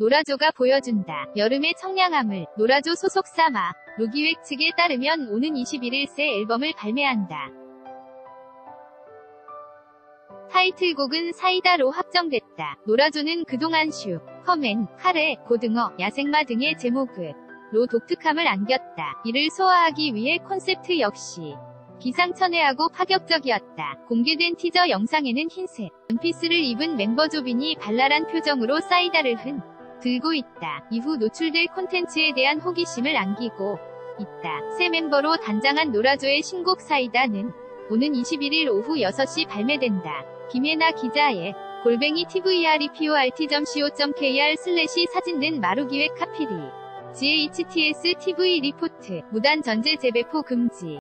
노라조가 보여준다. 여름의 청량함을. 노라조 소속사 루기획 측에 따르면 오는 21일 새 앨범을 발매한다. 타이틀곡은 사이다로 확정됐다. 노라조는 그동안 슈, 커맨, 카레, 고등어, 야생마 등의 제목으로 독특함을 안겼다. 이를 소화하기 위해 콘셉트 역시 기상천외하고 파격적이었다. 공개된 티저 영상에는 흰색 원피스를 입은 멤버 조빈이 발랄한 표정으로 사이다를 들고 있다. 이후 노출될 콘텐츠에 대한 호기심을 안기고 있다. 새 멤버로 단장한 노라조의 신곡 사이다는 오는 21일 오후 6시 발매된다. 김혜나 기자의 _tvrt.co.kr/사진 등 마루기획 카피리 GHTS TV 리포트 무단 전제 재배포 금지